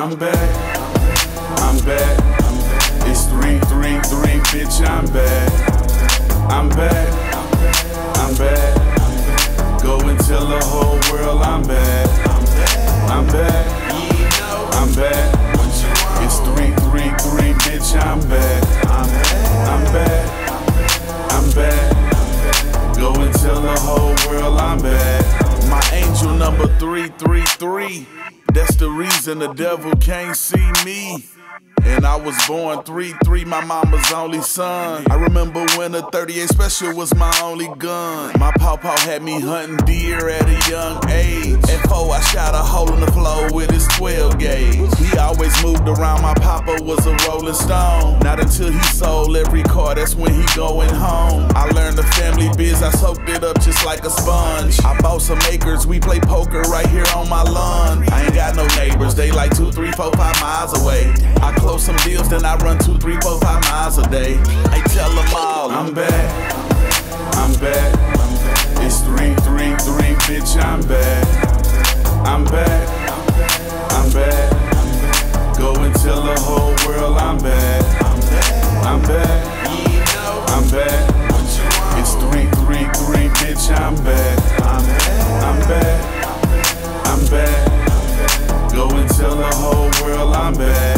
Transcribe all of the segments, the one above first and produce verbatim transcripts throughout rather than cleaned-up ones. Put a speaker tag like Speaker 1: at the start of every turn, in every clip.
Speaker 1: I'm back, I'm back. It's three three three, bitch, I'm back. I'm back, I'm back. Go and tell the whole world I'm back. I'm back, I'm back. It's three three three, bitch, I'm back. I'm back, I'm back. Go and tell the whole world I'm back. My angel number three three three. That's the reason the devil can't see me. And I was born three three, my mama's only son. I remember when a thirty-eight special was my only gun. My pawpaw had me hunting deer at a young age. At four, I shot a hole in the floor with his twelve gauge. He always moved around, my papa was a rolling stone. Not until he sold every car, that's when he going home. I learned the family biz, I soaked it up just like a sponge. I bought some acres, we play poker right here on my lawn. I ain't got no neighbors, they like two, three, four, five miles away. I close some deals, then I run two, three, four, five miles a day. I tell them all, I'm back, I'm back. It's three three three, bitch, I'm back. I'm back, I'm back. Go and tell the whole world I'm back. I'm back, I'm back. It's three three three, bitch, I'm back. I'm back, I'm back. Go and tell the whole world I'm back.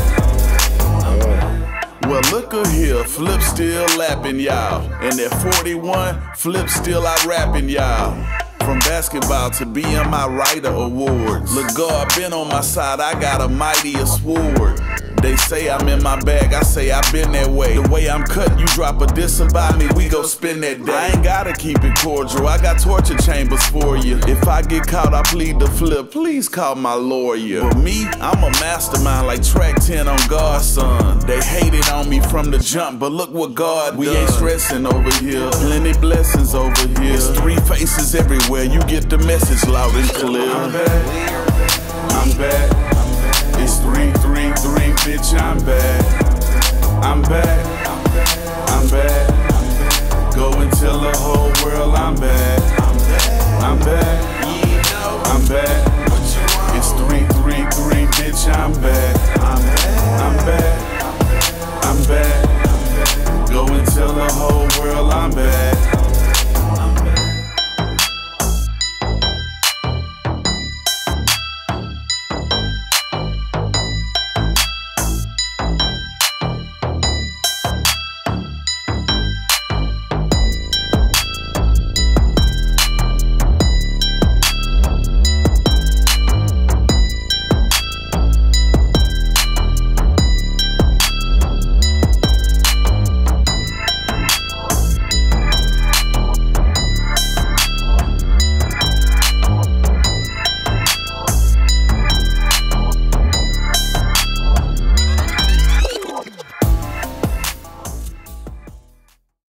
Speaker 1: Well, look at here, Flip still lapping y'all. And at forty-one, Flip still out rapping y'all. From basketball to being my writer awards. Look, God been on my side, I got a mightier sword. They say I'm in my bag, I say I've been that way. The way I'm cut, you drop a diss about me, we go spend that day. I ain't gotta keep it cordial, I got torture chambers for you. If I get caught, I plead the flip, please call my lawyer. But me, I'm a mastermind like track ten on God's son. They hated on me from the jump, but look what God we done. Ain't stressing over here, plenty blessings over here. It's three faces everywhere, you get the message loud and clear. I'm back, I'm back. It's three three three, bitch, I'm back.